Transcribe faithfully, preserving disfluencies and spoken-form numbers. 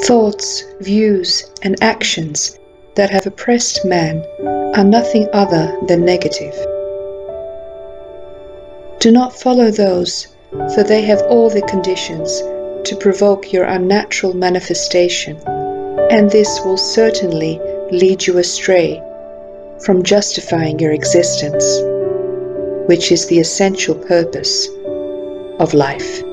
Thoughts, views, and actions that have oppressed man are nothing other than negative. Do not follow those, for they have all the conditions to provoke your unnatural manifestation, and this will certainly lead you astray from justifying your existence, which is the essential purpose of life.